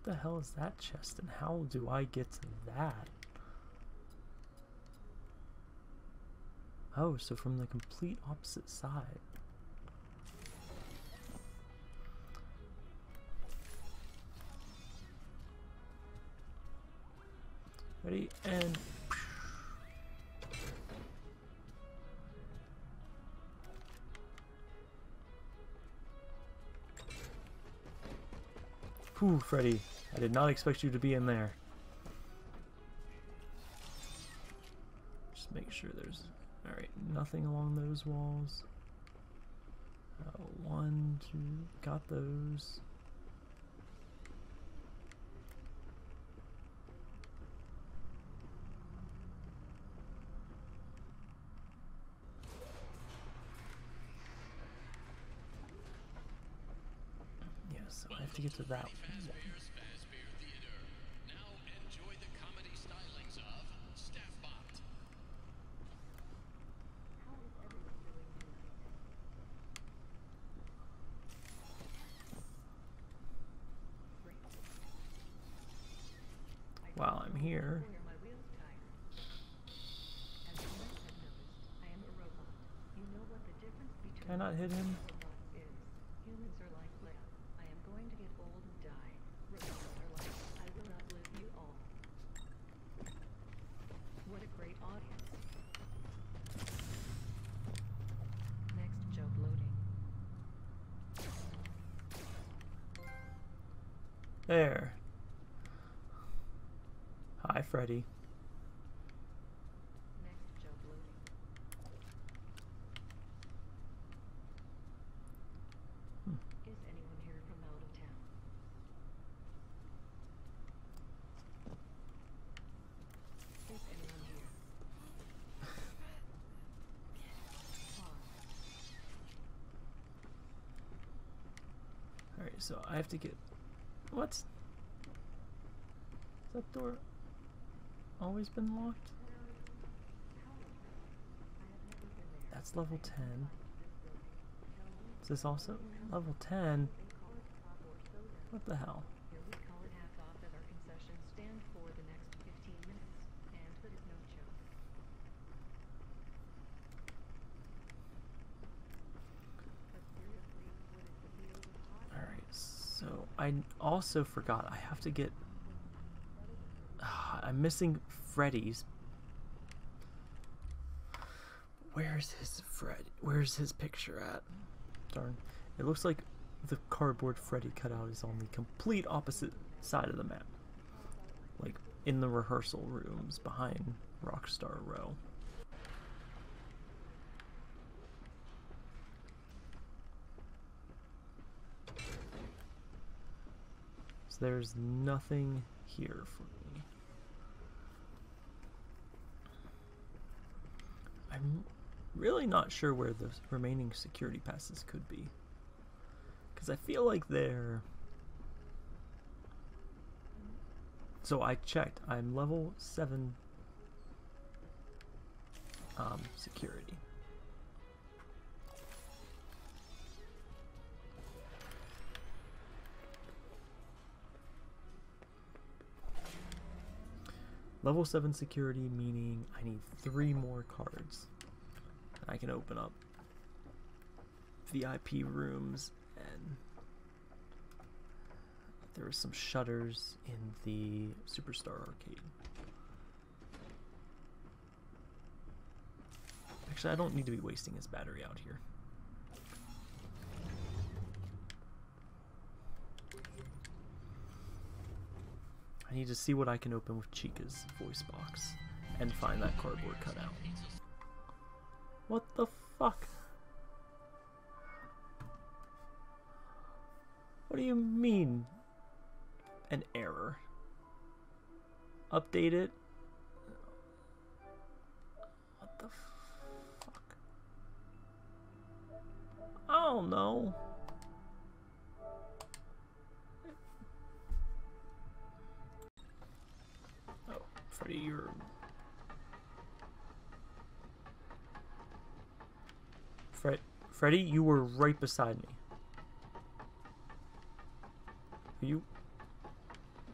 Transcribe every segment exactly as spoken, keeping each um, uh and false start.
the hell is that chest, and how do I get to that? Oh, so from the complete opposite side. Ready, and... Whew, Freddy. I did not expect you to be in there. Just make sure there's... Alright, nothing along those walls. Uh, one, two, got those. Yes, I have to get to that one. While I'm here, can I not hit him? Humans are like Leia. I am going to get old and die. Robots are like, I will outlive you all. What a great audience. Next joke loading. There. Hi, Freddy. Next joke loading. Hmm. Is anyone here from out of town? Is anyone here? Alright, so I have to get... What? Has that door always been locked? That's level ten. Is this also level ten? What the hell? Here we call it half off at our concession stand for the next fifteen minutes. And that is no joke. But seriously, what is the deal with hot? Alright, so I also forgot I have to get... Uh, I'm missing Freddy's. Where's his Fred? Where's his picture at? Darn. It looks like the cardboard Freddy cutout is on the complete opposite side of the map. Like in the rehearsal rooms behind Rockstar Row. So there's nothing here for me. I'm really not sure where the remaining security passes could be. Because I feel like they're... So I checked. I'm level seven um, security. Level seven security meaning I need three more cards. I can open up V I P rooms, and there are some shutters in the Superstar Arcade. Actually, I don't need to be wasting his battery out here. I need to see what I can open with Chica's voice box and find that cardboard cutout. What the fuck? What do you mean? An error? Update it? What the fuck? I don't know. Oh, Freddy, you're... Fred, Freddy, you were right beside me. Are you...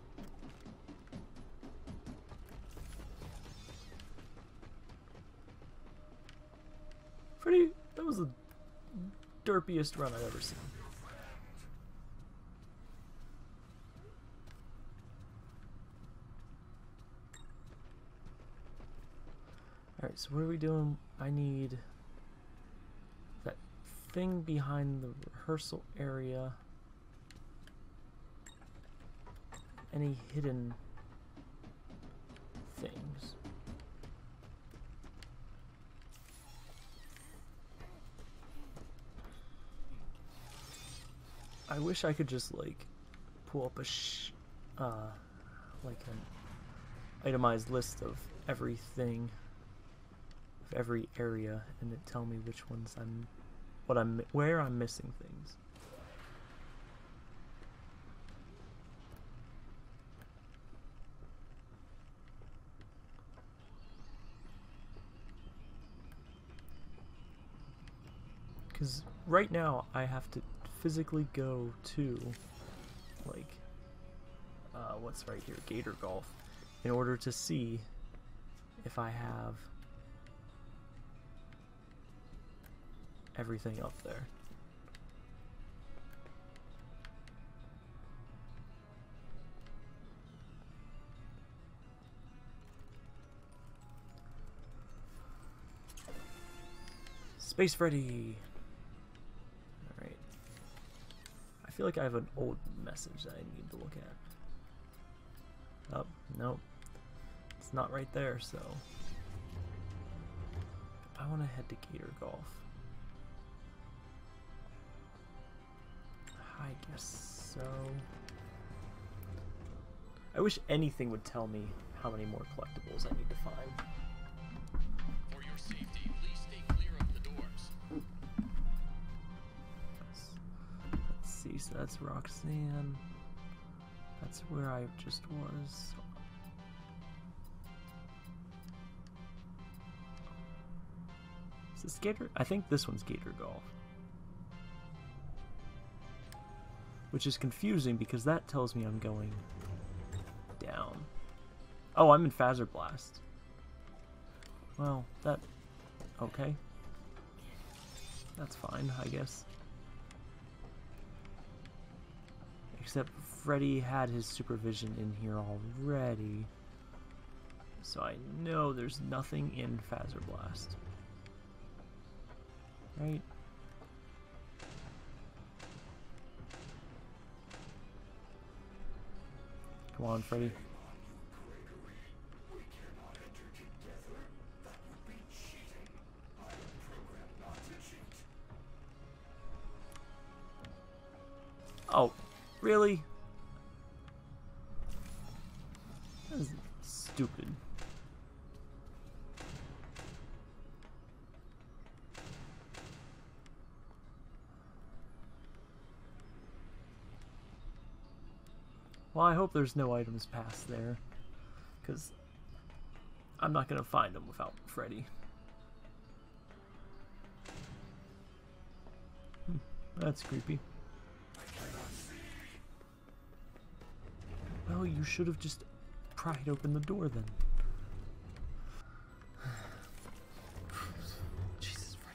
derpiest run I've ever seen. Alright, so what are we doing? I need that thing behind the rehearsal area. Any hidden things. I wish I could just like pull up a sh uh like an itemized list of everything, of every area, and it tell me which ones I'm, what I'm, where I'm missing things. Because right now I have to physically go to, like, uh, what's right here, Gator Golf, in order to see if I have everything up there. Space Freddy! Alright. I feel like I have an old message that I need to look at. Oh, nope. It's not right there, so I want to head to Gator Golf. I guess so. I wish anything would tell me how many more collectibles I need to find. For your safety, please stay clear of the doors. Let's, let's see, so that's Roxanne. That's where I just was. Is this Gator? I think this one's Gator Golf. Which is confusing because that tells me I'm going down. Oh, I'm in Phaser Blast. Well, that... okay. That's fine, I guess. Except Freddy had his supervision in here already. So I know there's nothing in Phaser Blast. Right? Come on, Freddy. Oh, really? That is stupid. Well, I hope there's no items past there, because I'm not going to find them without Freddy. Hmm, that's creepy. Well, you should have just pried open the door then. Jesus, Freddy.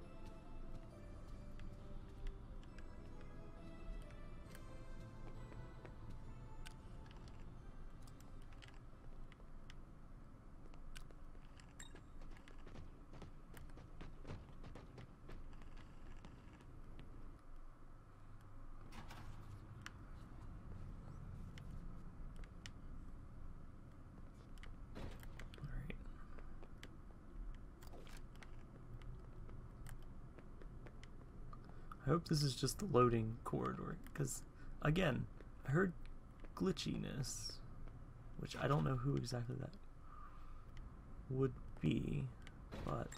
I hope this is just the loading corridor, because, again, I heard glitchiness, which I don't know who exactly that would be, but...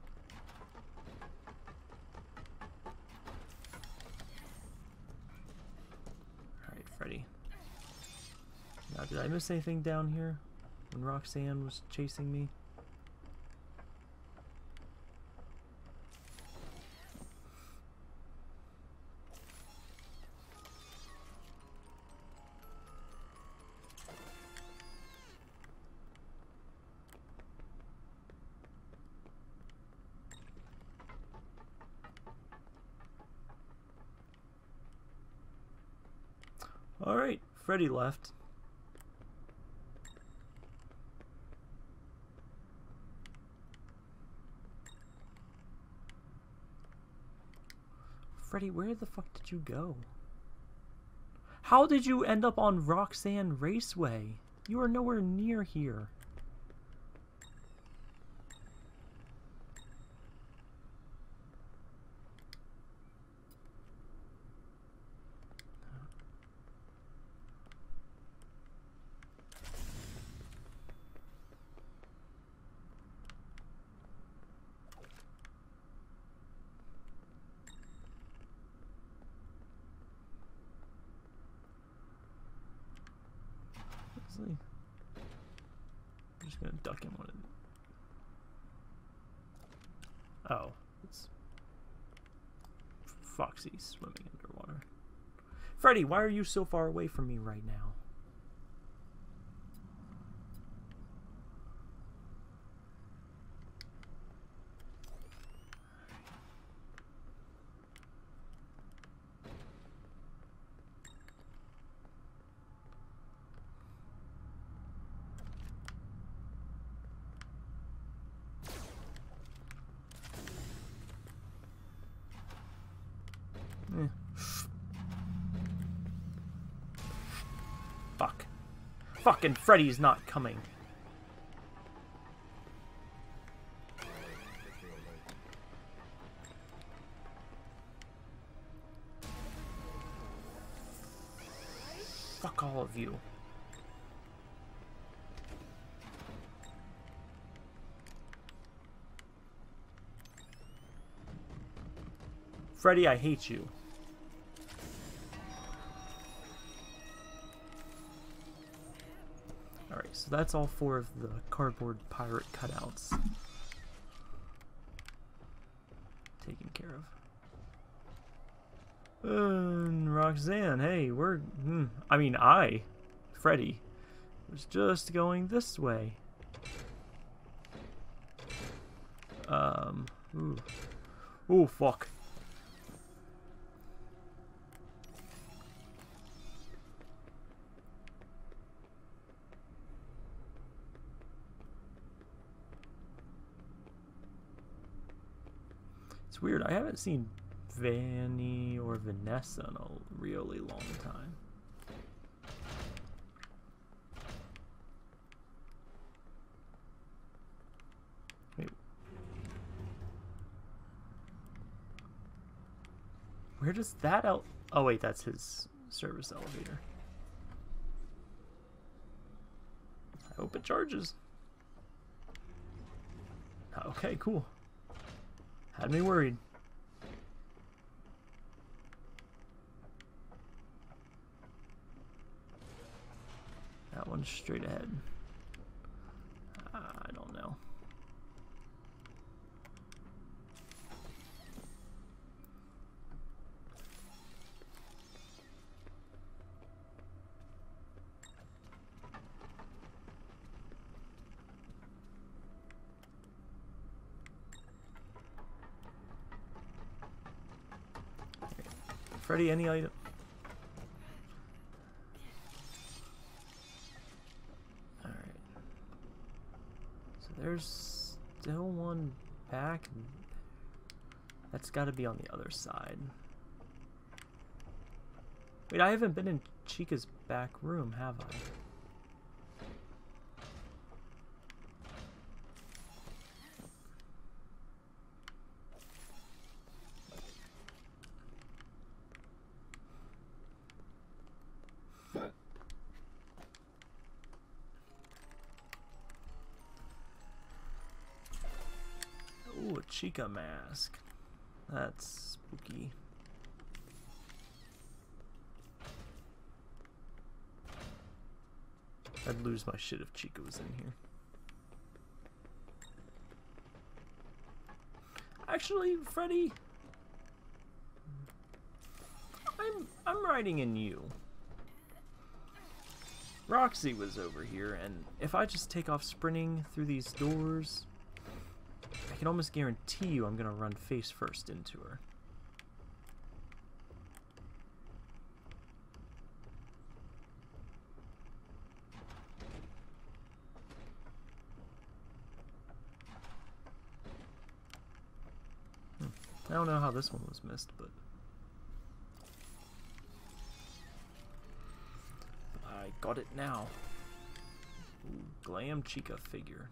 Alright, Freddy. Now, did I miss anything down here when Roxanne was chasing me? Alright, Freddy left. Freddy, where the fuck did you go? How did you end up on Roxanne Raceway? You are nowhere near here. I'm just gonna duck in one of the... Oh, it's Foxy swimming underwater. Freddy, why are you so far away from me right now? Eh. Fuck. Fucking Freddy's not coming. Fuck all of you. Freddy, I hate you. Alright, so that's all four of the cardboard pirate cutouts taken care of. Uh, Roxanne, hey, we're... Hmm, I mean, I, Freddy, was just going this way. Um, ooh. Ooh, fuck. It's weird, I haven't seen Vanny or Vanessa in a really long time. Wait. Where does that out? Oh wait, that's his service elevator. I hope it charges. Okay, cool. Had me worried. That one's straight ahead. Uh, I don't know. Freddy, any item? Alright. So there's still one back. That's got to be on the other side. Wait, I haven't been in Chica's back room, have I? Ooh, a Chica mask. That's spooky. I'd lose my shit if Chica was in here. Actually, Freddy, I'm I'm riding in you. Roxy was over here, and if I just take off sprinting through these doors, I can almost guarantee you I'm gonna run face first into her. don't know how this one was missed, but I got it now. Ooh, Glam Chica figure.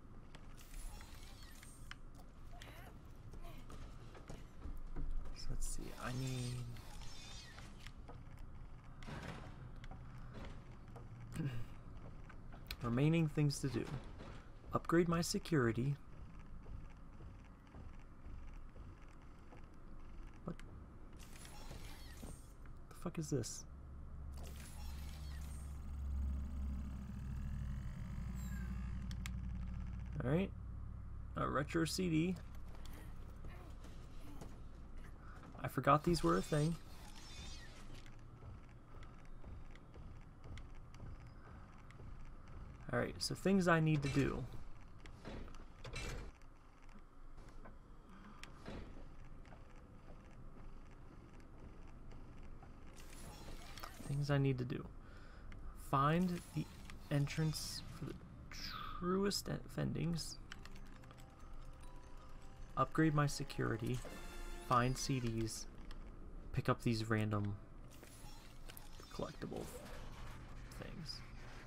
So let's see. I need. All right. Remaining things to do: upgrade my security. What the fuck is this? Alright, a retro C D. I forgot these were a thing. Alright, so things I need to do. Things I need to do. Find the entrance for the truest fendings, upgrade my security, find C Ds, pick up these random collectible things.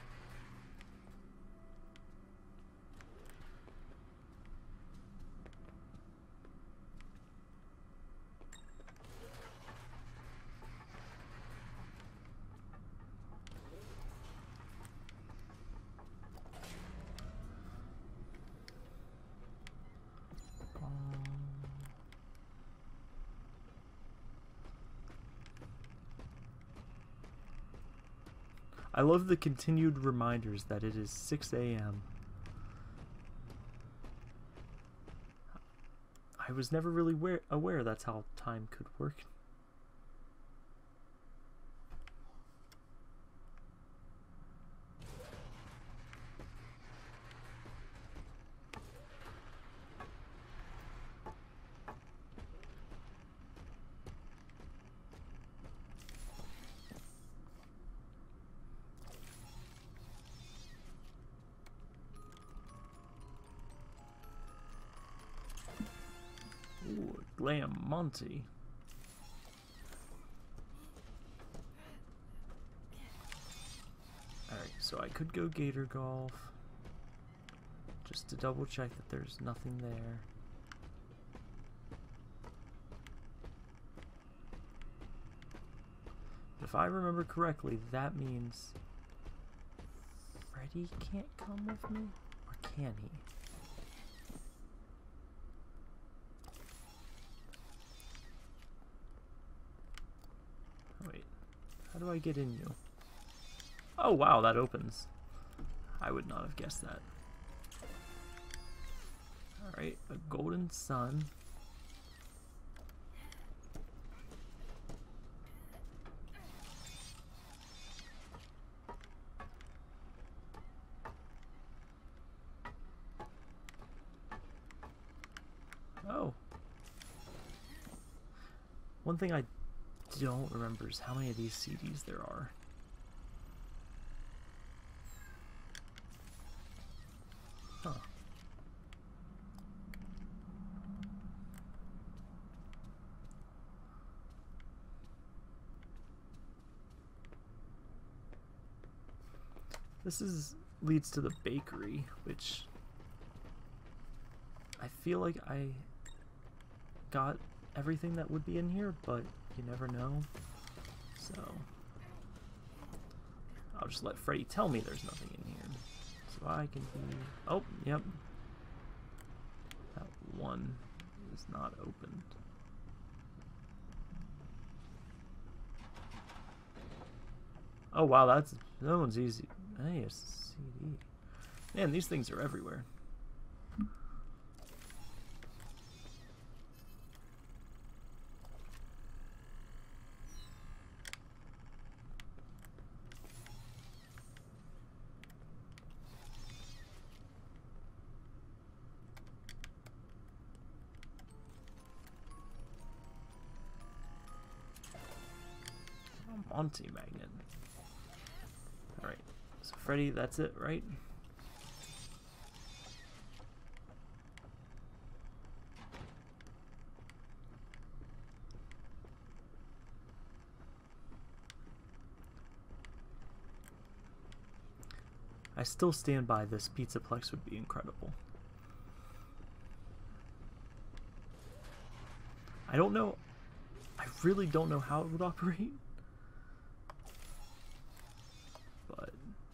I love the continued reminders that it is six A M I was never really aware, aware that's how time could work. Glam Monty. Alright, so I could go Gator Golf just to double check that there's nothing there. If I remember correctly, that means Freddy can't come with me? Or can he? How do I get in you? Oh wow, that opens. I would not have guessed that. Alright, a golden sun. Oh. One thing I don't remember is how many of these C Ds there are. Huh. This is leads to the bakery, which I feel like I got everything that would be in here, but you never know. So I'll just let Freddy tell me there's nothing in here. So I can be... Oh, yep. That one is not opened. Oh wow, that's... that one's easy. Hey, a C D. Man, these things are everywhere. Monty magnet. Alright, so Freddy, that's it, right? I still stand by this Pizzaplex would be incredible. I don't know. I really don't know how it would operate. But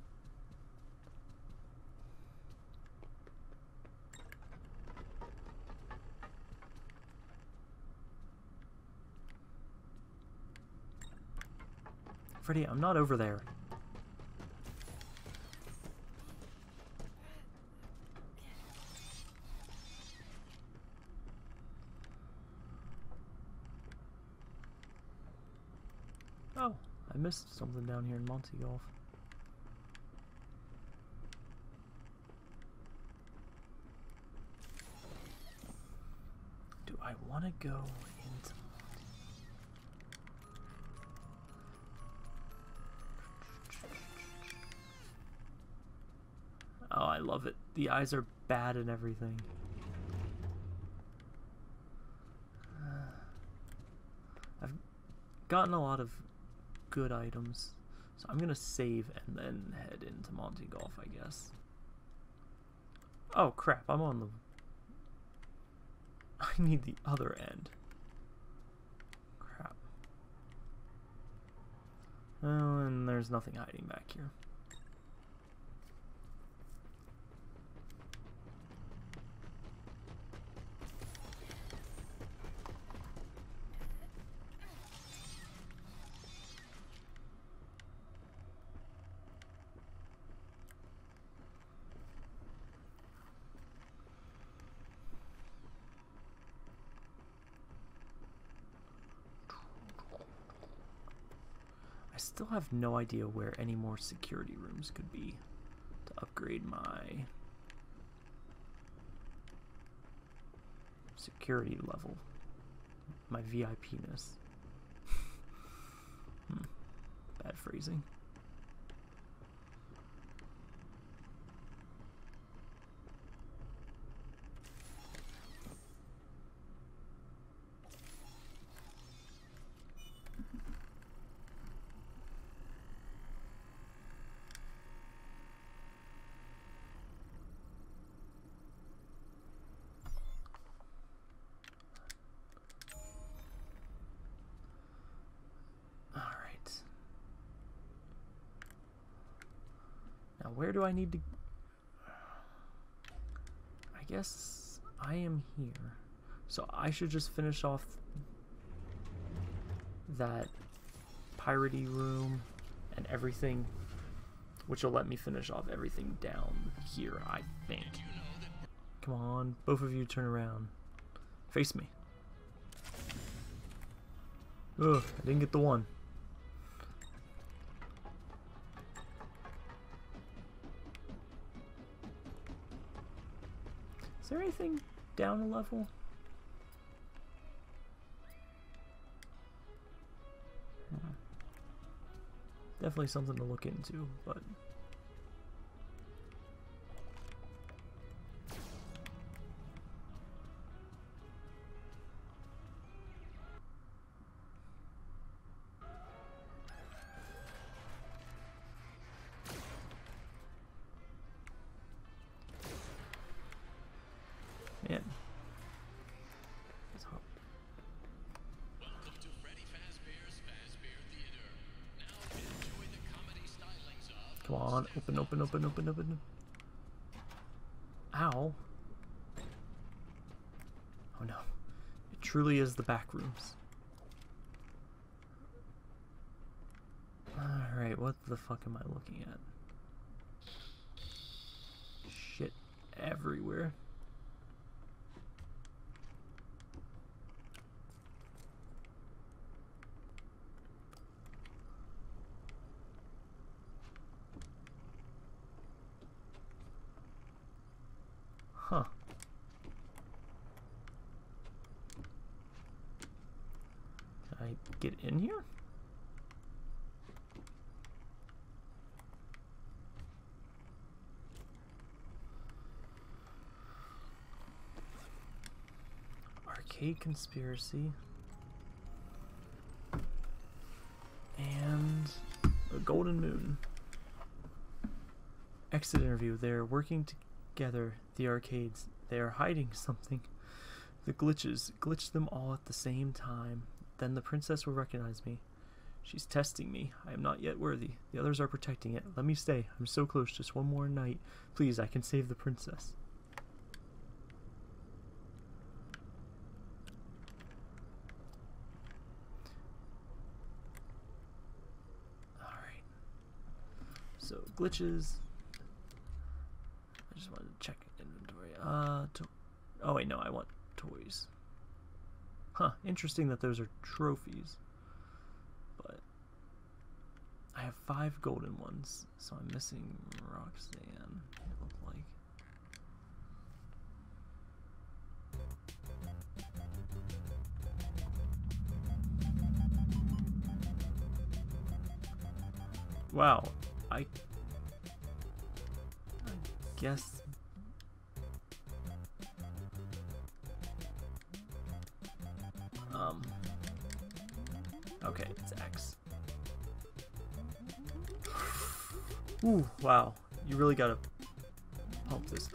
Freddy, I'm not over there. Oh, I missed something down here in Monty Golf. Do I want to go into Monty? Oh, I love it. The eyes are bad and everything. I've gotten a lot of good items, so I'm gonna save and then head into Monty Golf, I guess. Oh crap, I'm on the... I need the other end. Crap. Oh, and there's nothing hiding back here. I still have no idea where any more security rooms could be to upgrade my security level, my V I P-ness. hmm. Bad phrasing. Where do I need to... I guess I am here. So I should just finish off that piratey room and everything, which will let me finish off everything down here, I think. Come on, both of you turn around. Face me. Ugh, I didn't get the one. Is there anything down a level? Hmm. Definitely something to look into, but... Man. Welcome to Freddy Fazbear's Fazbear Theater. Now enjoy the comedy stylings of... Come on, open, open, open, open, open. Ow. Oh no. It truly is the back rooms. Alright, what the fuck am I looking at? Shit everywhere. Huh. Can I get in here? Arcade Conspiracy. And a Golden Moon. Exit interview. They're working together. The arcades. They are hiding something. The glitches. Glitch them all at the same time. Then the princess will recognize me. She's testing me. I am not yet worthy. The others are protecting it. Let me stay. I'm so close. Just one more night. Please, I can save the princess. Alright. So, glitches. I just wanted to check inventory. Uh, to oh wait, no, I want toys. Huh, interesting that those are trophies. But I have five golden ones, so I'm missing Roxanne, it looked like. Wow, I, I guess um okay, it's X. Ooh, wow. You really gotta pump this.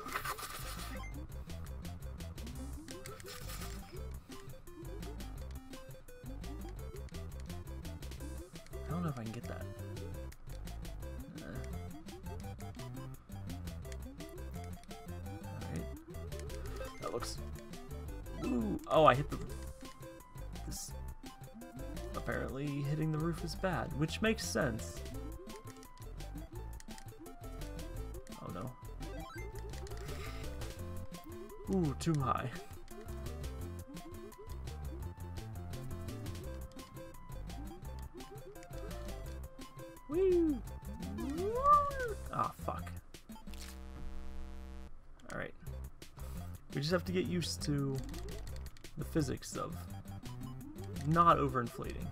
I don't know if I can get that. Uh, Alright. That looks... Ooh. Oh, I hit the... This... Apparently hitting the roof is bad, which makes sense. Ooh, too high. Woo! Ah, fuck. Alright. We just have to get used to the physics of not overinflating.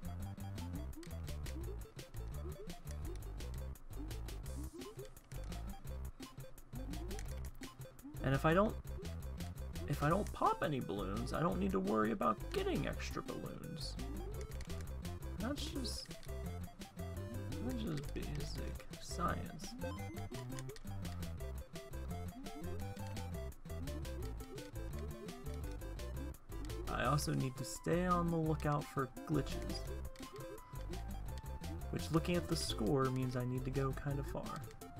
And if I don't If I don't pop any balloons, I don't need to worry about getting extra balloons. That's just... That's just basic science. I also need to stay on the lookout for glitches. Which, looking at the score, means I need to go kind of far.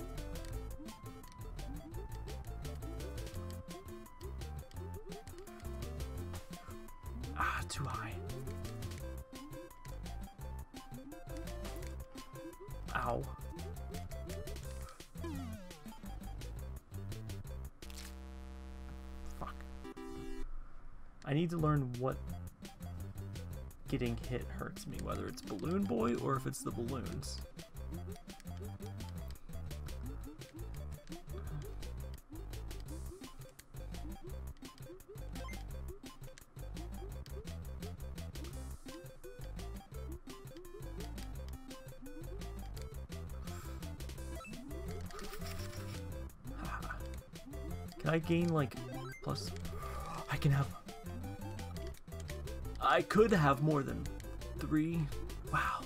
Too high. Ow. Fuck. I need to learn what getting hit hurts me, whether it's Balloon Boy or if it's the balloons. Can I gain, like, plus... I can have... I could have more than three. Wow.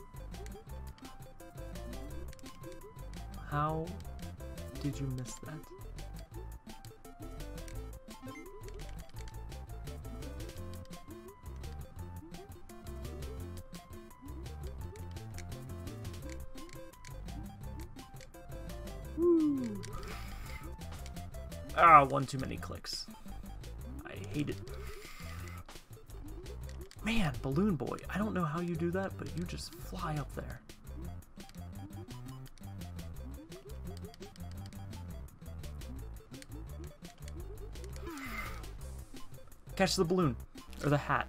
How did you miss that? Woo. Ah, one too many clicks. I hate it. Man, Balloon Boy, I don't know how you do that, but you just fly up there. Catch the balloon, or the hat.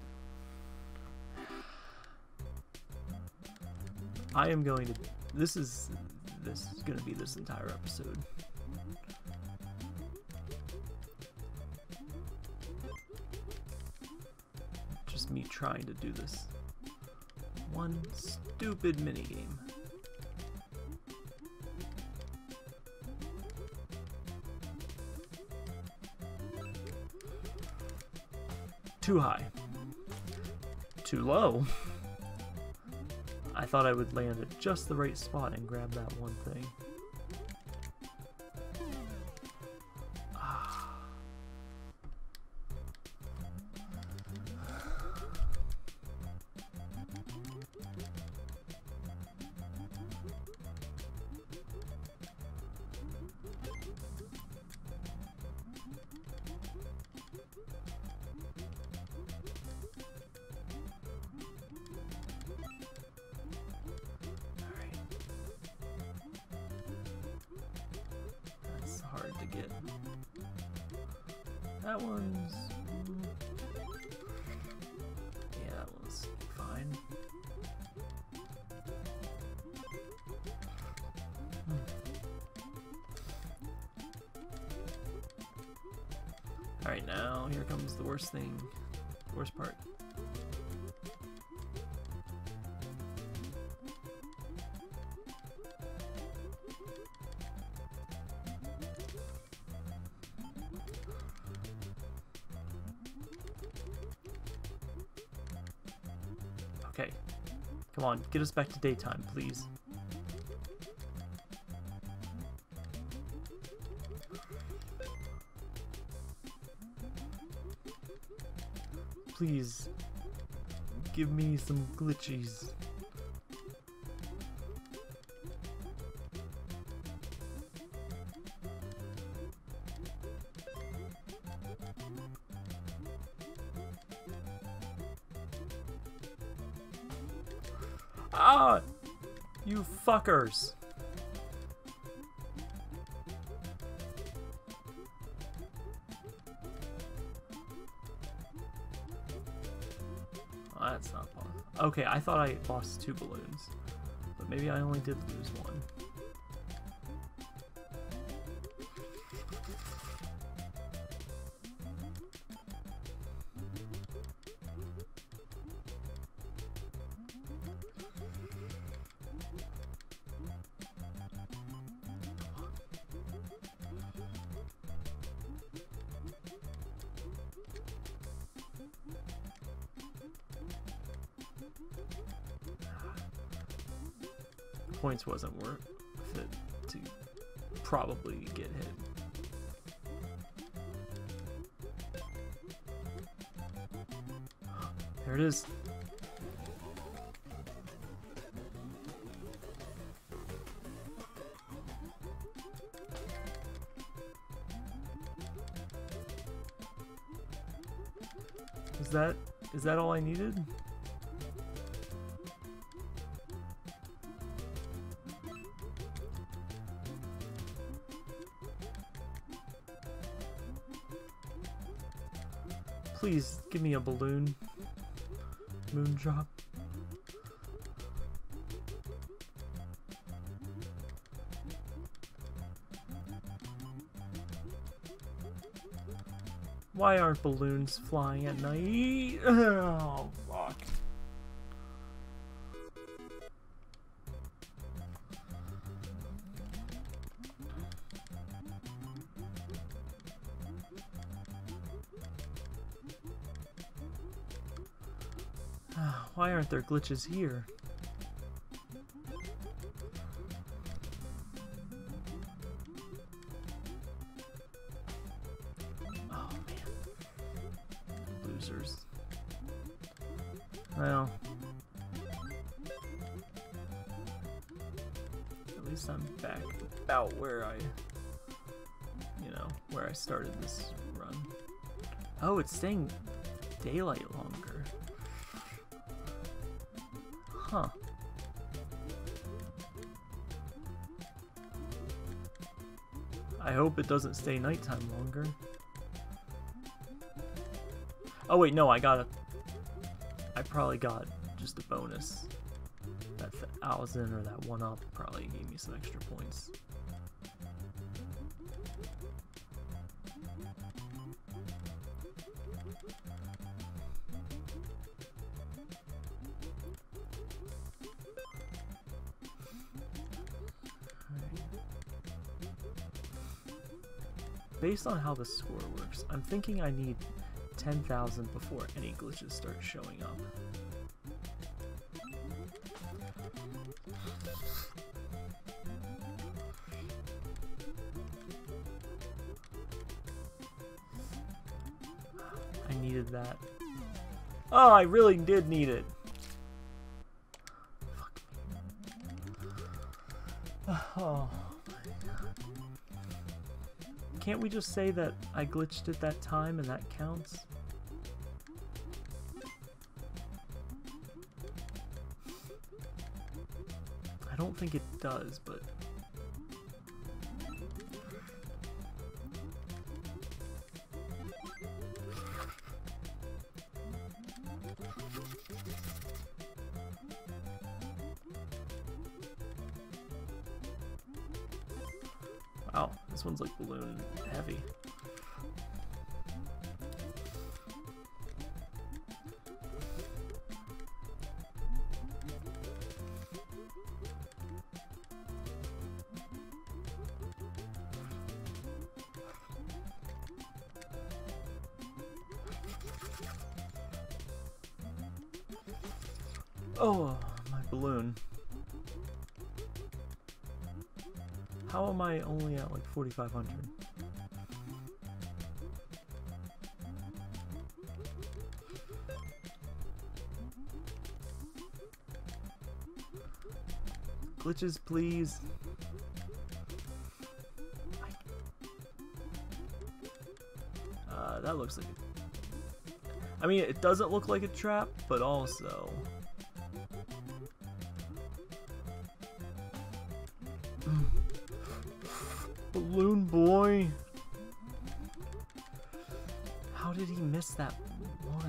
I am going to, this is, this is going to be this entire episode. Just me trying to do this one stupid minigame. Too high. Too low. I thought I would land at just the right spot and grab that one thing. it. That one's... yeah, that one's fine. Hmm. Alright, now here comes the worst thing. Worst part. Okay. Come on, get us back to daytime, please. Please, give me some glitchies. Ah! You fuckers! Oh, that's not fun. Okay, I thought I lost two balloons, but maybe I only did lose one. Points wasn't worth it to probably get hit. There it is. Is that is that all I needed? Please give me a balloon. Moon drop. Why aren't balloons flying at night? Oh, fuck. Why aren't there glitches here? Oh man. Losers. Well. At least I'm back about where I, you know, where I started this run. Oh, it's staying daylight longer. Huh. I hope it doesn't stay nighttime longer. Oh wait, no, I got a... I probably got just a bonus. That thousand or that one up probably gave me some extra points. Based on how the score works, I'm thinking I need ten thousand before any glitches start showing up. I needed that. Oh, I really did need it. Fuck. Oh. Can't we just say that I glitched at that time and that counts? I don't think it does, but... Wow, this one's like balloon heavy. Oh, my balloon. How am I only at like forty-five hundred? Glitches, please. Uh, that looks like a... I mean, it doesn't look like a trap, but also... Balloon boy! How did he miss that one?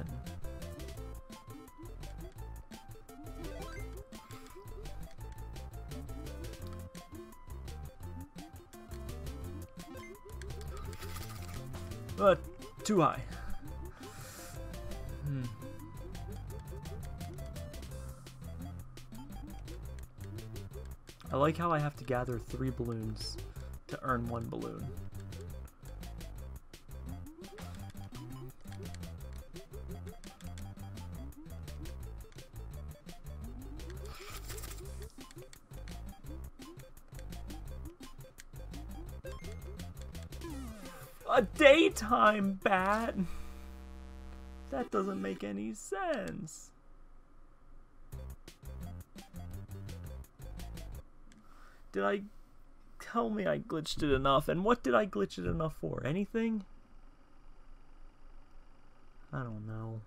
Uh, too high. Hmm. I like how I have to gather three balloons to earn one balloon. A daytime bat? That doesn't make any sense. Did I... Tell me I glitched it enough, and what did I glitch it enough for? Anything? I don't know.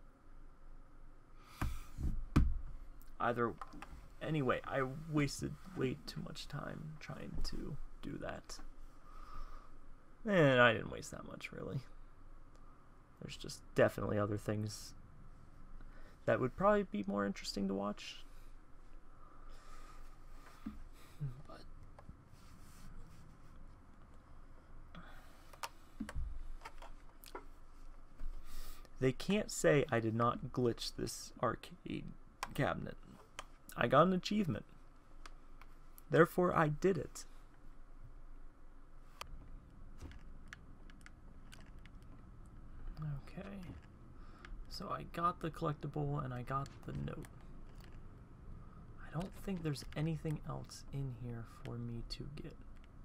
Either... Anyway, I wasted way too much time trying to do that. And I didn't waste that much, really. There's just definitely other things that would probably be more interesting to watch. But they can't say I did not glitch this arcade cabinet. I got an achievement. Therefore, I did it. Okay, so I got the collectible and I got the note. I don't think there's anything else in here for me to get.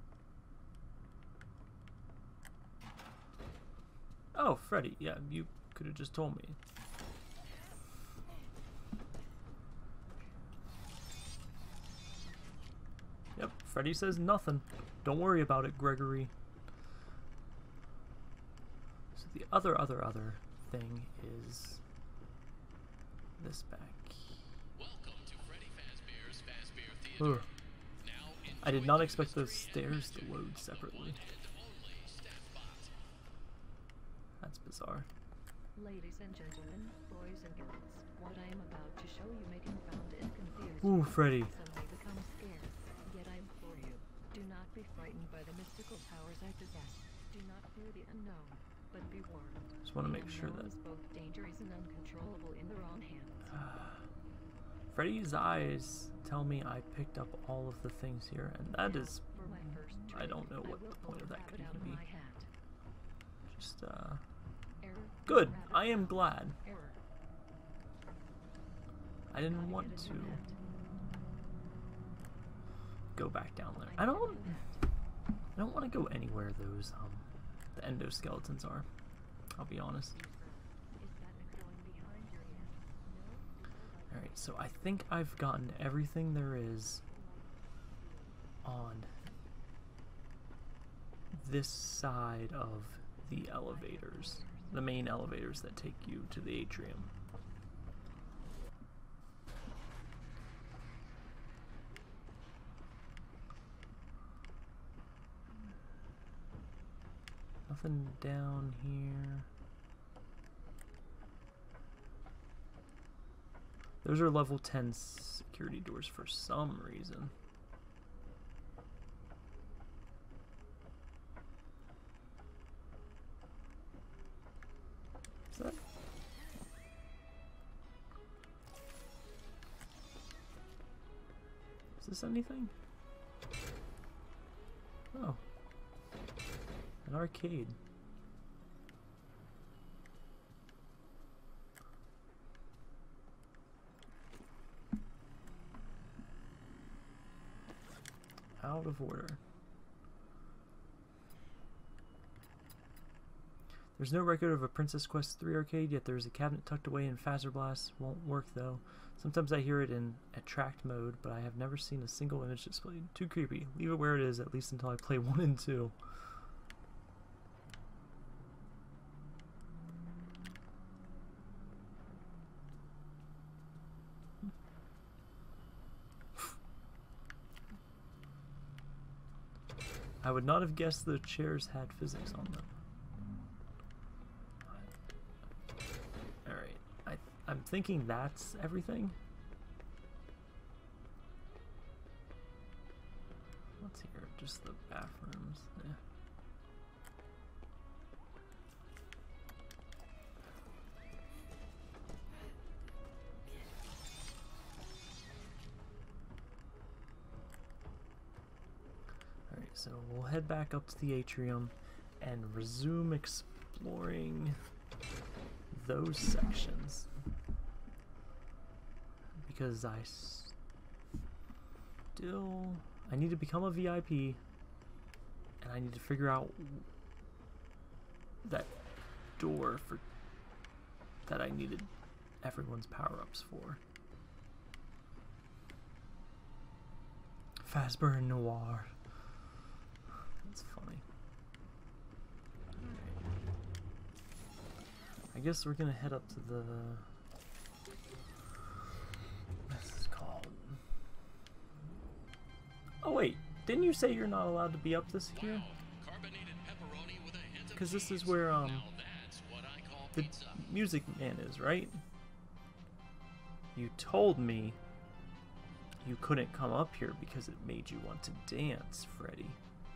Oh, Freddy, yeah, you could have just told me. Yep, Freddy says nothing. Don't worry about it, Gregory. The other, other, other thing is this back. Welcome to Freddy Fazbear's Fazbear Theater. Ugh. Now I did enjoy not the expect those mystery and stairs to magic load of the separately. one and only Staffbot. That's bizarre. Ladies and gentlemen, boys and girls, what I am about to show you may confound and confuse Ooh, you. Freddy. Some may become scared, yet I implore you, do not be frightened by the mystical powers I possess. Do not fear the unknown, but be warned. Just want to The make sure unknown that is both dangerous and uncontrollable in the wrong hands. Freddy's eyes tell me I picked up all of the things here, and that is, For my first I trick, don't know I what will the pull point of a that could rabbit out even of be. my hat. Just, uh, Error. good. Rabbit I am out. glad. Error. I didn't Gotta want get to in your net. go back down there. I I need a don't, new net. I don't want to go anywhere those, um, the endoskeletons are. I'll be honest. Is that crawling behind your ear? No? Alright, so I think I've gotten everything there is on this side of the elevators. The main elevators that take you to the atrium. Nothing down here. Those are level ten security doors for some reason. Is that? Is this anything? Oh. An arcade. Out of order. There's no record of a Princess Quest three arcade, yet there's a cabinet tucked away in Fazer Blast. Won't work though. Sometimes I hear it in attract mode, but I have never seen a single image displayed. Too creepy. Leave it where it is, at least until I play one and two. I would not have guessed the chairs had physics on them. Alright, I, I'm thinking that's everything. What's here? Just the bathrooms. Yeah. So we'll head back up to the atrium and resume exploring those sections. Because I still... I need to become a V I P, and I need to figure out that door for that I needed everyone's power-ups for. Fazbear and Noir. That's funny. Alright. I guess we're gonna head up to the... This is called... Oh wait, didn't you say you're not allowed to be up this here? Because this is where um the Music Man is, right? You told me you couldn't come up here because it made you want to dance, Freddy.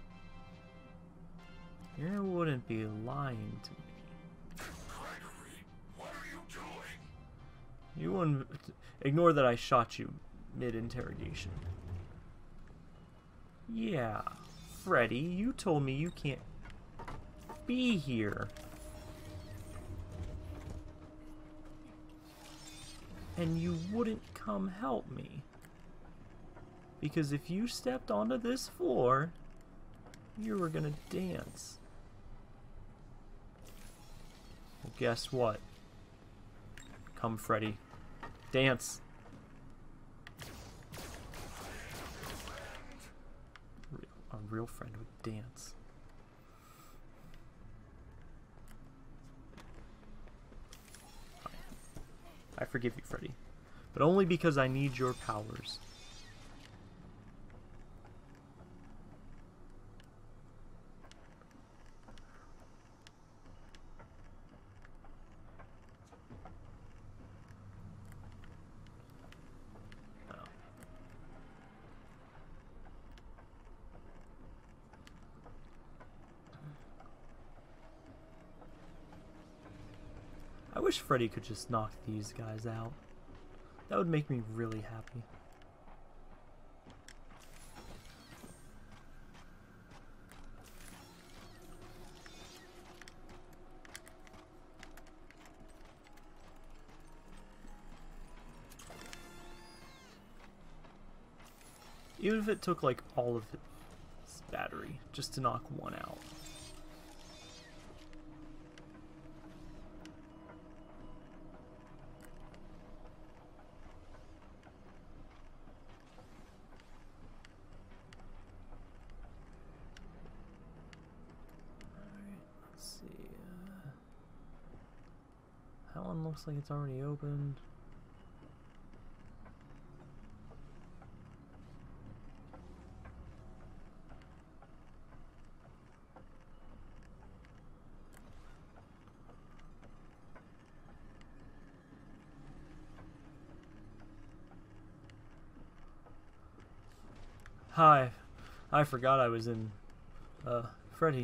You wouldn't be lying to me. Gregory, what are you doing? You wouldn't ignore that I shot you mid-interrogation. Yeah, Freddy, you told me you can't be here. And you wouldn't come help me. Because if you stepped onto this floor, you were gonna dance. Well, guess what? Come, Freddy. Dance. Real, a real friend would dance. Fine. I forgive you, Freddy. But only because I need your powers. I wish Freddy could just knock these guys out. That would make me really happy. Even if it took like all of its battery just to knock one out. Looks like it's already opened. Hi. I forgot I was in, uh, Freddy.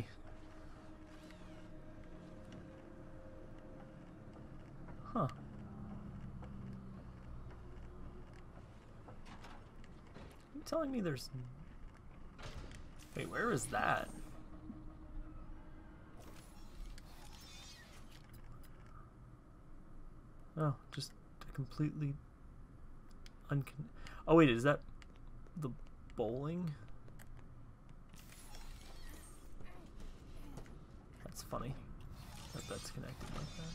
Huh. You telling me there's... Wait, where is that? Oh, just a completely uncon... Oh wait, is that the bowling? That's funny that that's connected like that.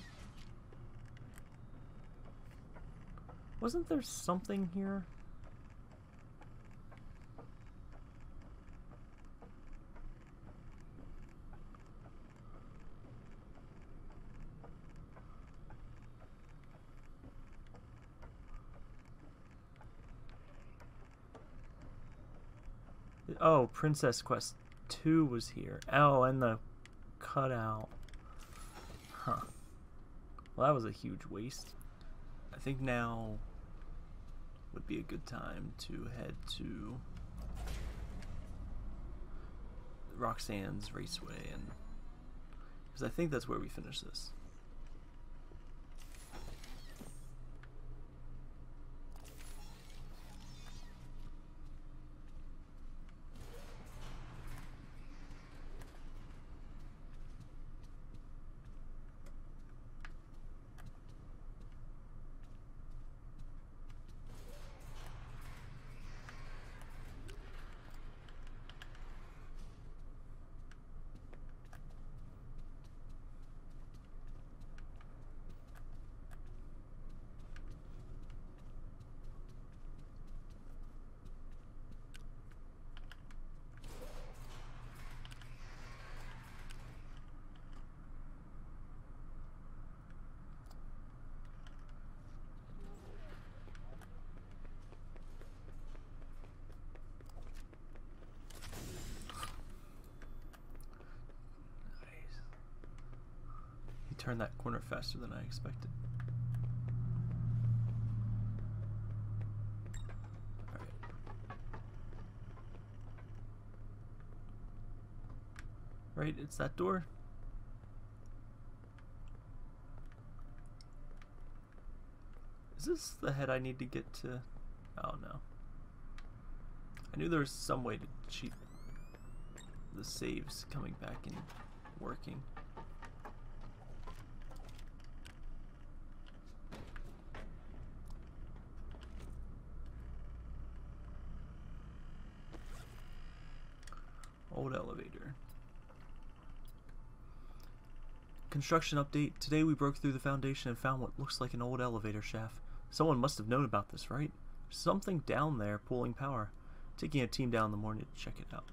Wasn't there something here? Oh, Princess Quest two was here. Oh, and the cutout. Huh. Well, that was a huge waste. I think now would be a good time to head to Roxanne's Raceway, and because I think that's where we finish this. Turn that corner faster than I expected. Alright. Right, it's that door. Is this the head I need to get to? Oh no. I knew there was some way to cheat the saves coming back and working. Old elevator. Construction update. Today we broke through the foundation and found what looks like an old elevator shaft. Someone must have known about this, right? Something down there pulling power. Taking a team down in the morning to check it out.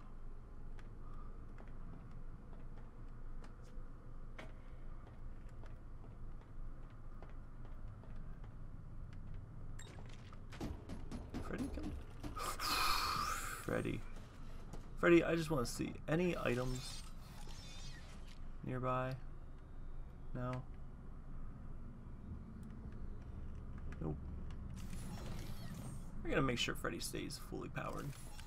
Freddy come? Freddy. Freddy, I just want to see any items nearby. No. Nope. We're gonna make sure Freddy stays fully powered.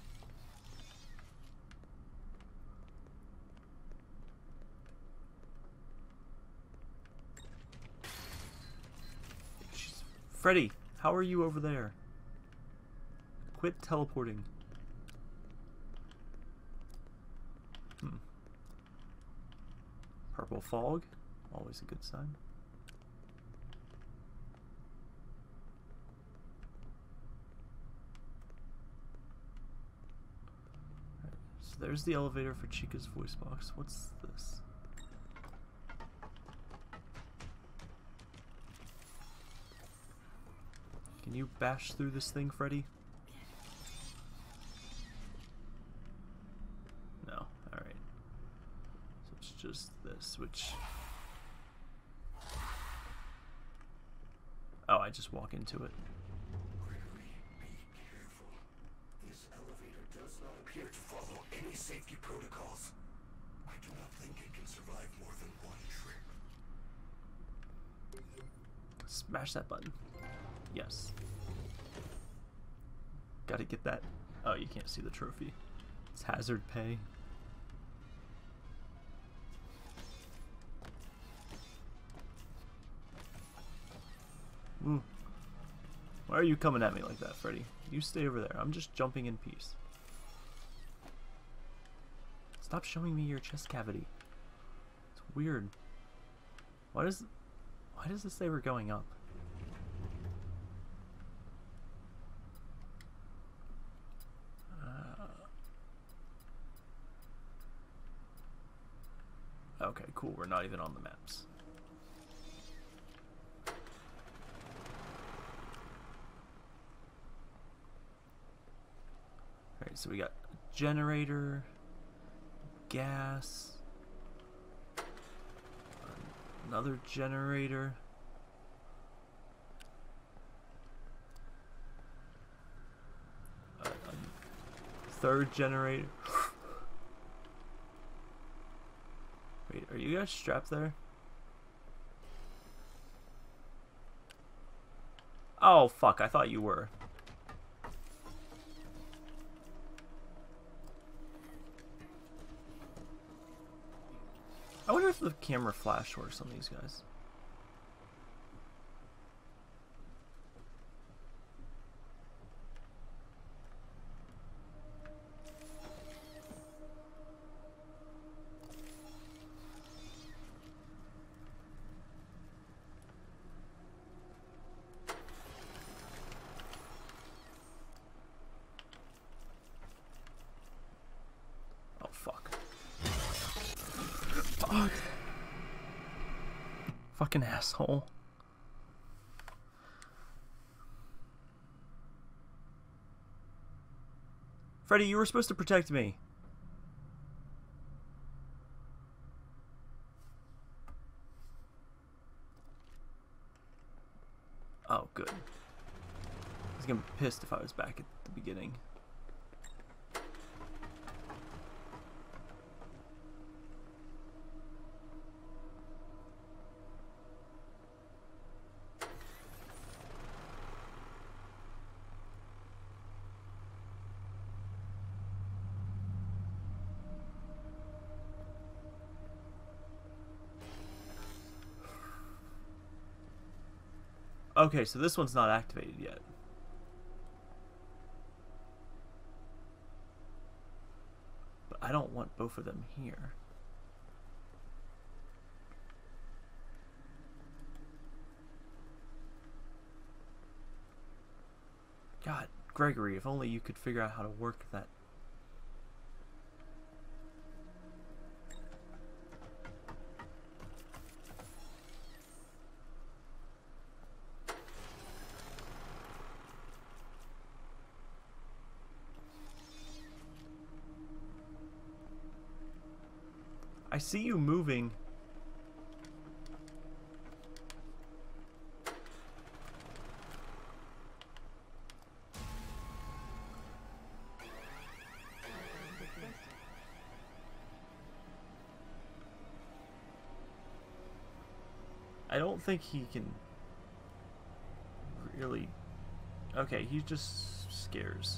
Jeez. Freddy, how are you over there? Quit teleporting. Hmm. Purple fog, always a good sign. Right, so there's the elevator for Chica's voice box. What's this? Can you bash through this thing, Freddy? No. Alright. So it's just this, which... Oh, I just walk into it. Really be careful. This elevator does not appear to follow any safety protocols. I do not think it can survive more than one trip. Smash that button. Yes. Gotta get that Oh, you can't see the trophy. It's hazard pay. Mm. Why are you coming at me like that, Freddy? You stay over there. I'm just jumping in peace. Stop showing me your chest cavity. It's weird. Why does why does this say we're going up? Uh, okay, cool. We're not even on the maps. Alright, so we got generator, gas, another generator, a, a third generator. Wait, are you guys strapped there? Oh fuck, I thought you were. I wonder if the camera flash works on these guys. Oh fuck. Fuck. Fucking asshole. Freddy, you were supposed to protect me. Oh, good. I was gonna be pissed if I was back at the beginning. Okay, so this one's not activated yet. But I don't want both of them here. God, Gregory, if only you could figure out how to work that. I see you moving. I don't think he can really... Okay, he just scares.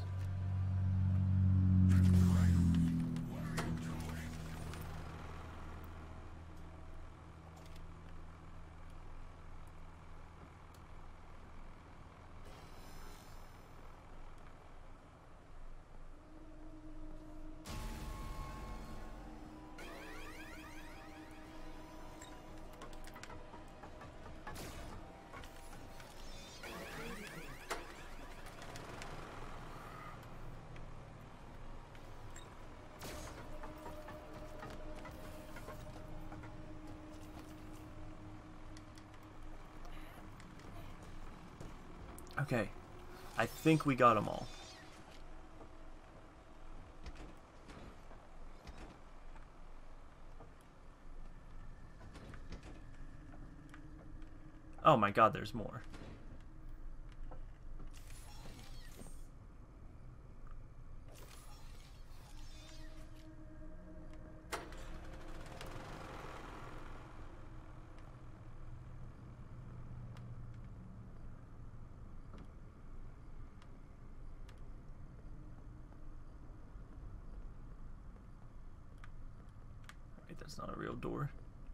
Okay, I think we got them all. Oh my god, there's more. That's not a real door.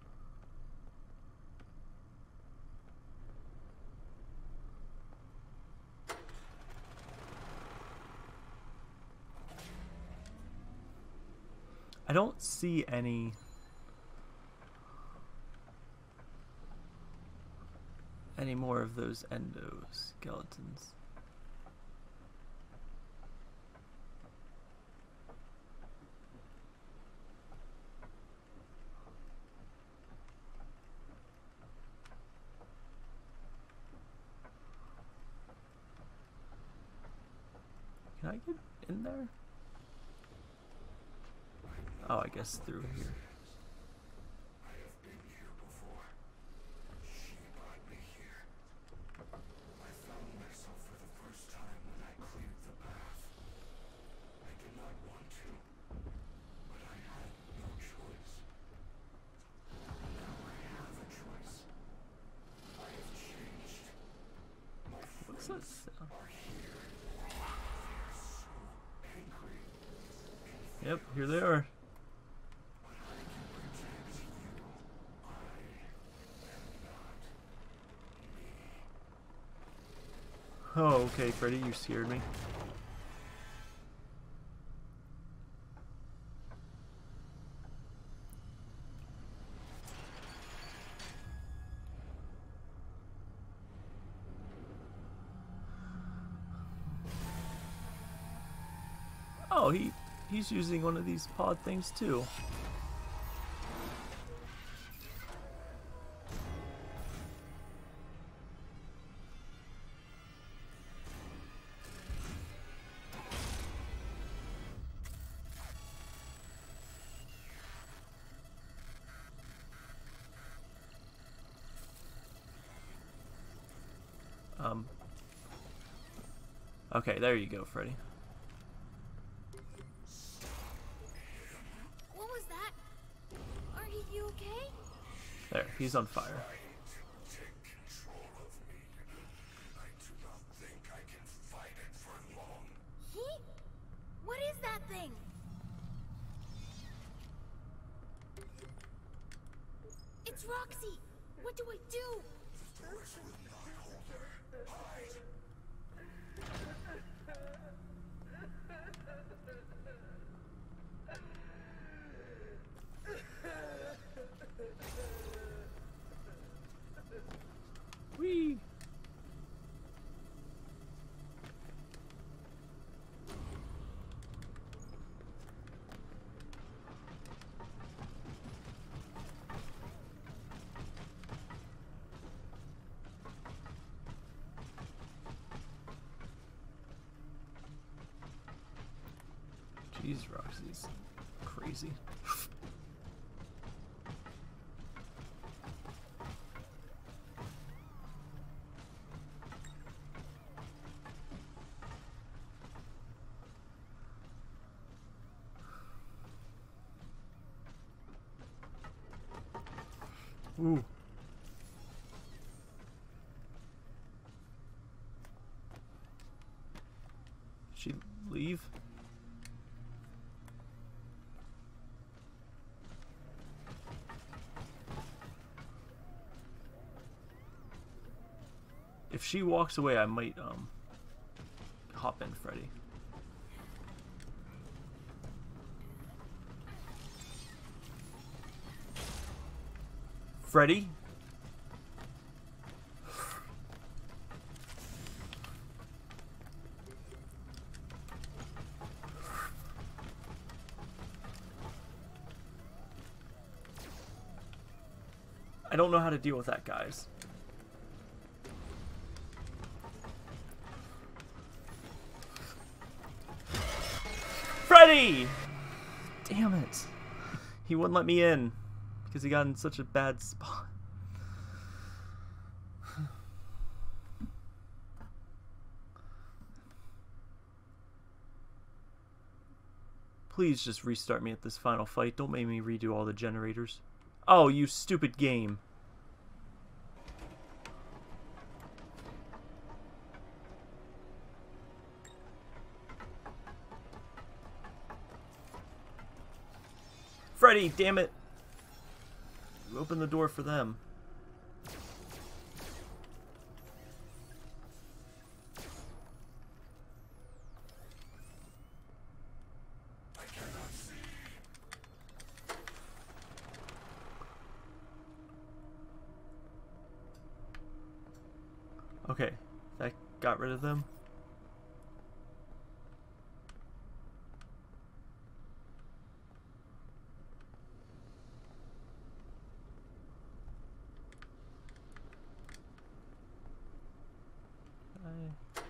I don't see any any more of those endoskeletons. Can I get in there? Oh, I guess through here. I have been here before. She brought me here. I found myself for the first time when I cleared the path. I did not want to, but I had no choice. Now I have a choice. I have changed. My What's friends that sound? are here. They're so angry. Yep, here they are. Oh, okay, Freddy, you scared me. Oh, he he's using one of these pod things too. Um. Okay, there you go, Freddy. What was that? Are you okay? There, he's on fire. Take control of me. I do not think I can fight it for long. He? What is that thing? It's Roxy. What do I do? The doors will not hold her. Hide. Whee! Jeez, Roxy's crazy. Ooh. She leave? If she walks away, I might um hop in, Freddy. Freddy? I don't know how to deal with that, guys. Freddy! Damn it. He wouldn't let me in because he got in such a bad spot. Please just restart me at this final fight. Don't make me redo all the generators. Oh, you stupid game. Freddy, damn it. Open the door for them. I cannot see. Okay, that got rid of them. I-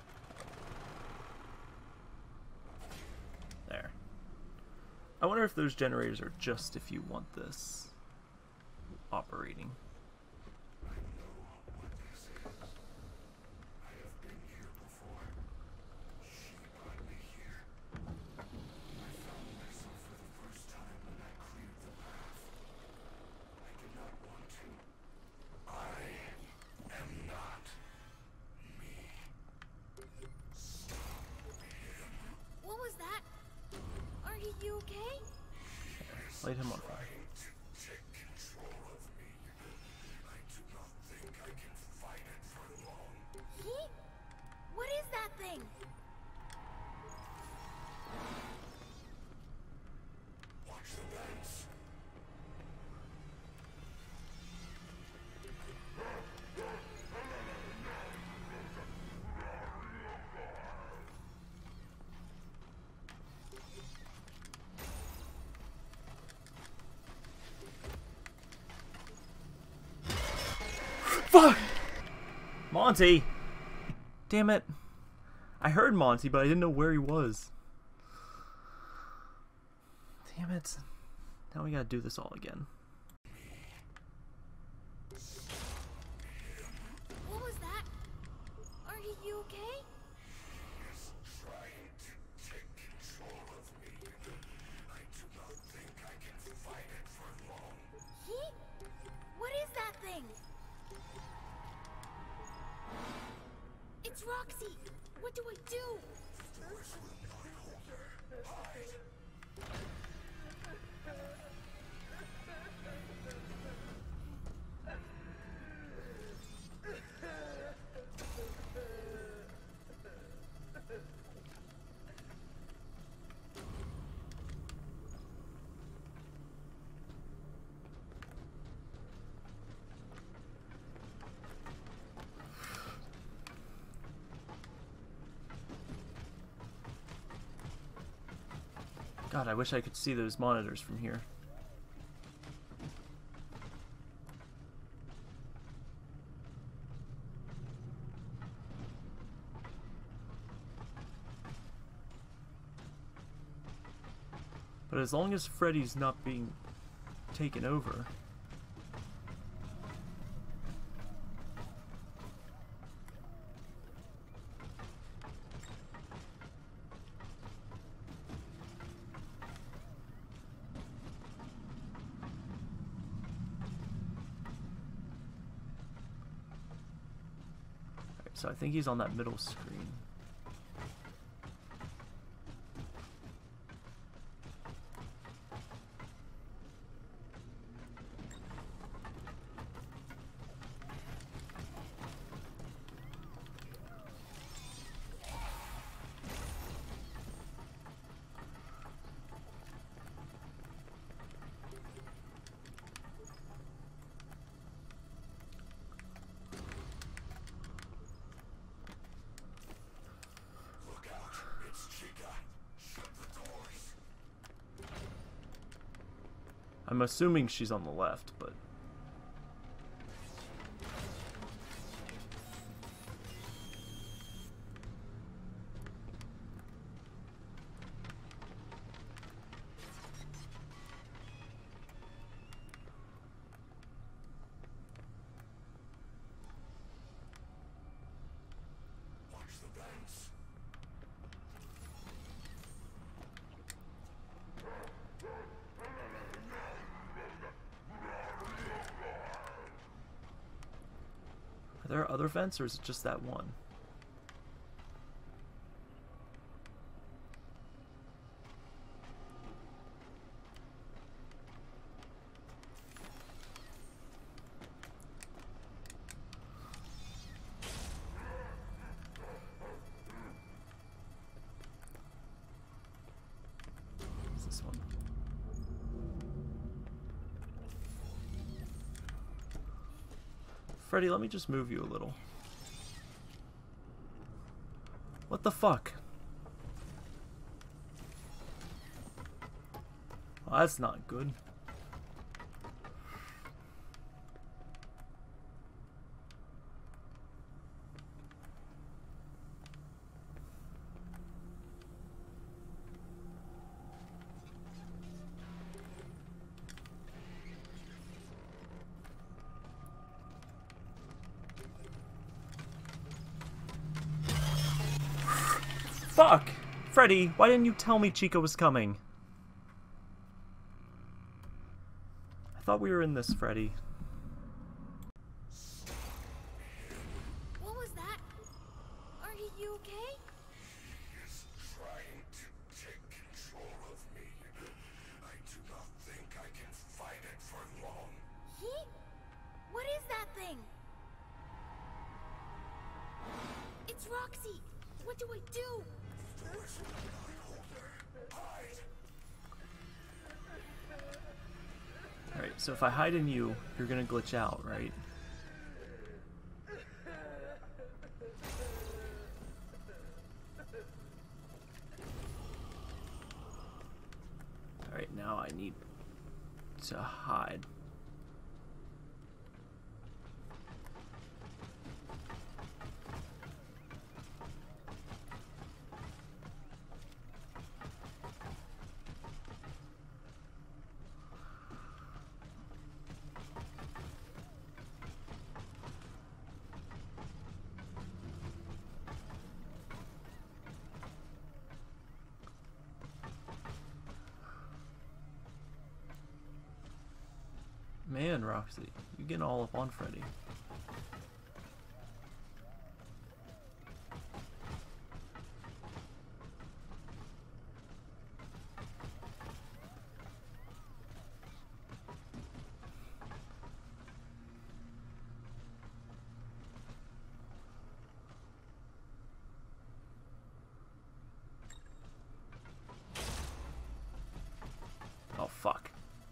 There. I wonder if those generators are just if you want this operating. I know what this is. I have been here before. She brought me here. I found myself for the first time when I cleared the path. I did not want to. I am not me. What was that? Are you you okay? Light him on fire. Trying to take control of me. I do not think I can fight it for long. He? What is that thing? Watch the vents. Fuck! Monty! Damn it. I heard Monty, but I didn't know where he was. Damn it. Now we gotta do this all again. What was that? Are you you okay? Is trying to take control of me. I do not think I can fight it for long. He? What is that thing? It's Roxy! What do I do? Doors will not hold her. Hide. God, I wish I could see those monitors from here. But as long as Freddy's not being taken over. Alright, so I think he's on that middle screen. Look out. It's Chica. Shut the doors. I'm assuming she's on the left, but Watch the vents. are there other vents or is it just that one? Freddy, let me just move you a little. What the fuck? Well, that's not good. Fuck! Freddy, why didn't you tell me Chica was coming? I thought we were in this, Freddy. What was that? Are you okay? He is trying to take control of me. I do not think I can fight it for long. He? What is that thing? It's Roxy. What do I do? Where's my eye holder? Hide! Alright, so if I hide in you, you're gonna glitch out, right? Alright, now I need to hide. Man, Roxy, you getting all up on Freddy. Oh, fuck.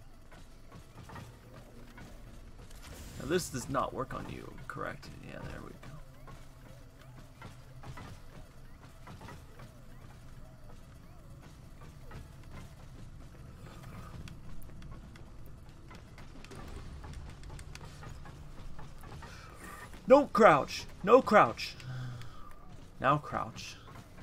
Now this does not work on you, correct? Yeah, there we go. No crouch! No crouch! Now crouch.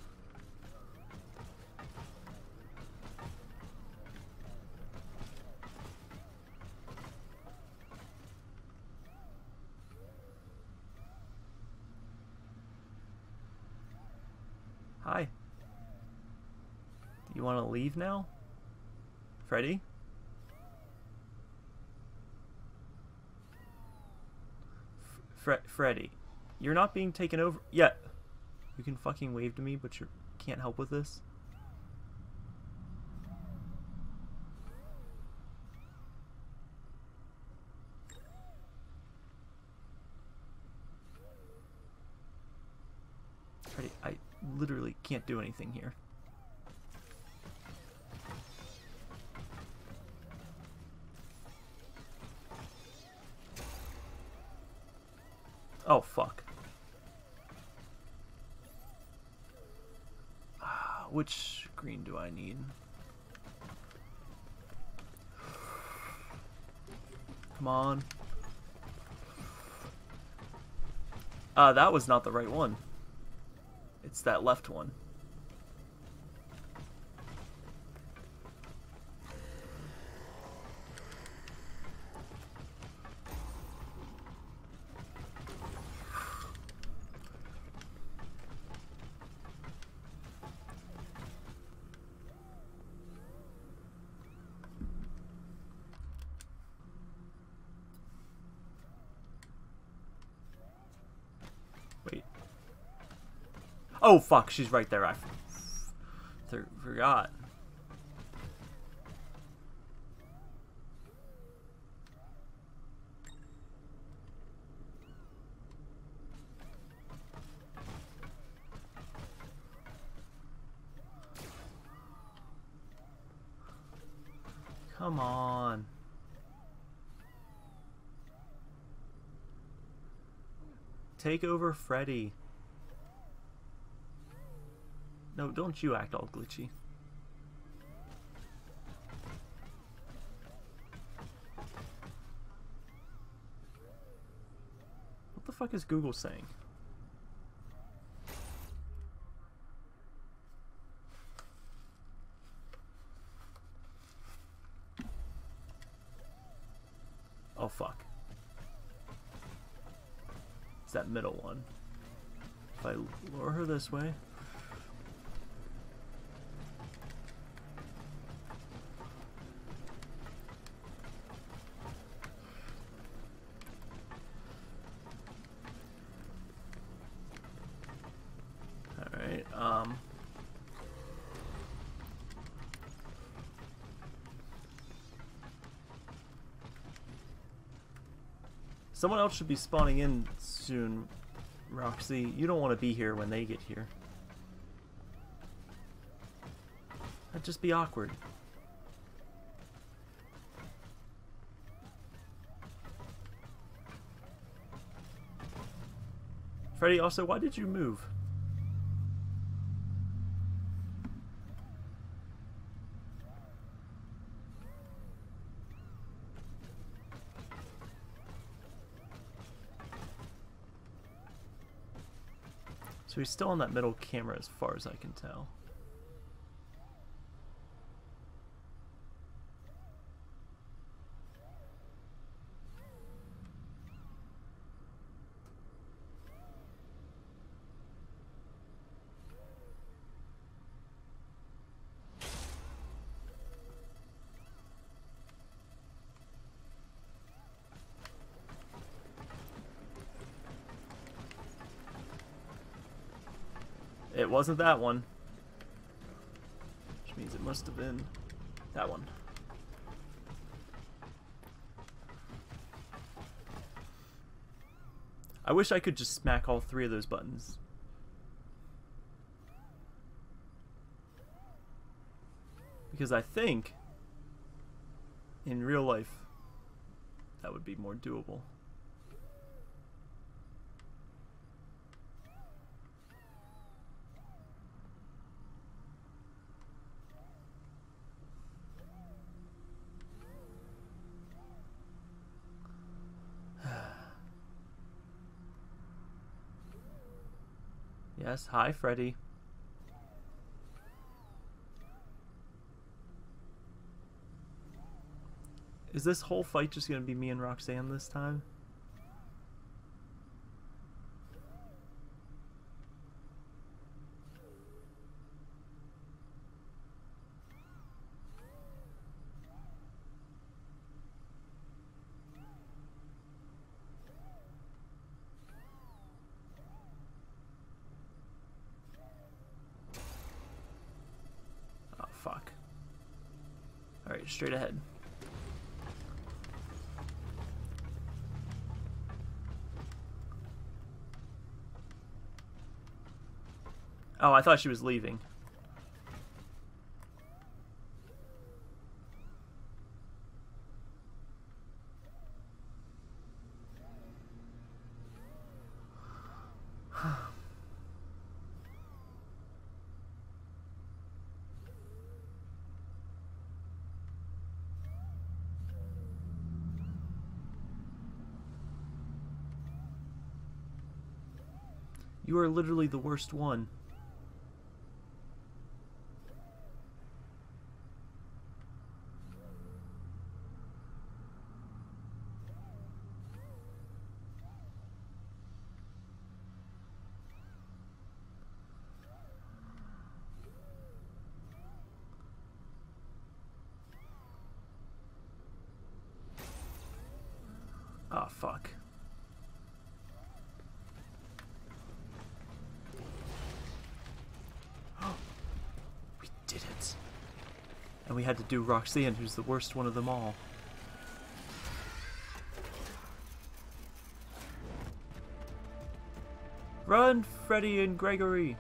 Hi. Do you want to leave now? Freddy? Fre Freddy, you're not being taken over yet. You can fucking wave to me, but you can't help with this. Freddy, I literally can't do anything here. Oh, fuck. Ah, which green do I need? Come on. Uh, that was not the right one. It's that left one. Wait. Oh, fuck, she's right there. I th forgot. Come on. Take over Freddy. No, don't you act all glitchy. What the fuck is Google saying? Oh fuck. It's that middle one. If I lure her this way. Alright, um... someone else should be spawning in soon, Roxy. You don't want to be here when they get here. That'd just be awkward. Freddy, also, why did you move? So he's still on that middle camera as far as I can tell. It wasn't that one. Which means it must have been that one. I wish I could just smack all three of those buttons. Because I think in real life that would be more doable. Yes, hi Freddy. Is this whole fight just gonna be me and Roxanne this time? Fuck. Alright, straight ahead. Oh, I thought she was leaving. You are literally the worst one. Oh, fuck. We did it. And we had to do Roxanne, who's the worst one of them all. Run, Freddy and Gregory!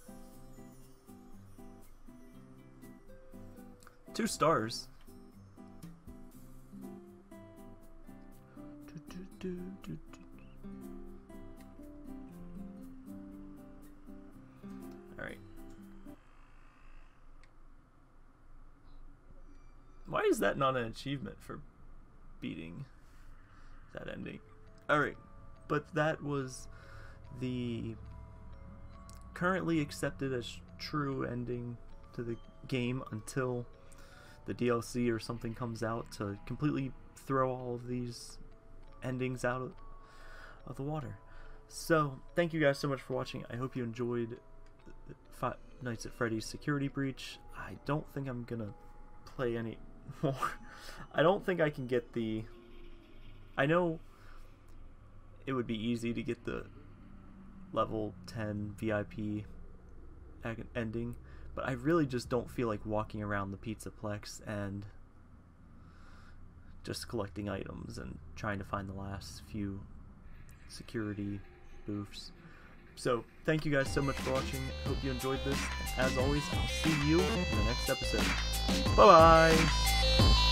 Two stars. Alright. Why is that not an achievement for beating that ending? Alright, but that was the currently accepted as true ending to the game until the D L C or something comes out to completely throw all of these endings out of, of the water. So, thank you guys so much for watching. I hope you enjoyed Five Nights at Freddy's Security Breach. I don't think I'm gonna play any more. I don't think I can get the... I know it would be easy to get the level ten V I P ending, but I really just don't feel like walking around the Pizzaplex and just collecting items and trying to find the last few security booths. So, thank you guys so much for watching. Hope you enjoyed this. As always, I'll see you in the next episode. Bye-bye!